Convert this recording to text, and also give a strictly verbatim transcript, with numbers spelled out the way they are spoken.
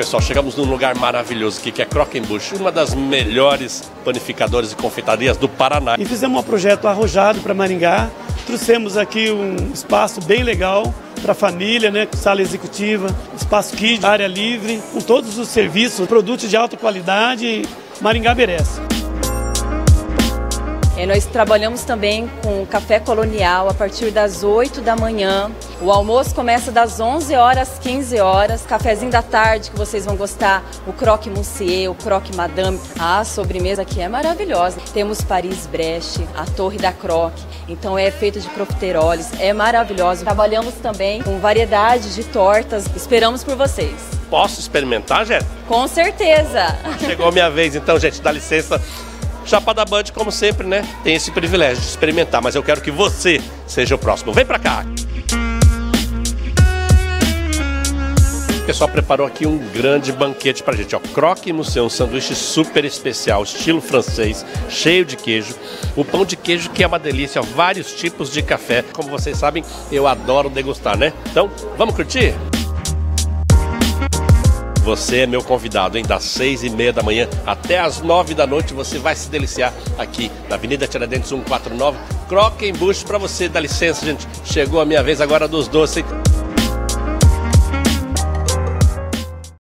pessoal, chegamos num lugar maravilhoso aqui, que é Croquembush, uma das melhores panificadoras e confeitarias do Paraná. E fizemos um projeto arrojado para Maringá, trouxemos aqui um espaço bem legal para a família, né, sala executiva, espaço kids, área livre, com todos os serviços, produtos de alta qualidade, Maringá merece. É, nós trabalhamos também com café colonial a partir das oito da manhã. O almoço começa das onze horas às quinze horas. Cafezinho da tarde que vocês vão gostar, o croque monsieur, o croque madame. A sobremesa aqui é maravilhosa. Temos Paris Brest, a torre da croque. Então é feito de profiteroles, é maravilhoso. Trabalhamos também com variedade de tortas. Esperamos por vocês. Posso experimentar, gente? Com certeza. Chegou a minha vez então, gente, dá licença. Chapada Band, como sempre, né, tem esse privilégio de experimentar, mas eu quero que você seja o próximo. Vem pra cá! O pessoal preparou aqui um grande banquete pra gente, ó. Croque monsieur, um sanduíche super especial, estilo francês, cheio de queijo. O pão de queijo que é uma delícia, ó, vários tipos de café. Como vocês sabem, eu adoro degustar, né? Então, vamos curtir? Você é meu convidado, hein? Das seis e meia da manhã até as nove da noite, você vai se deliciar aqui na Avenida Tiradentes cento e quarenta e nove, Croquembush, para você. Dá licença, gente. Chegou a minha vez agora dos doces, hein?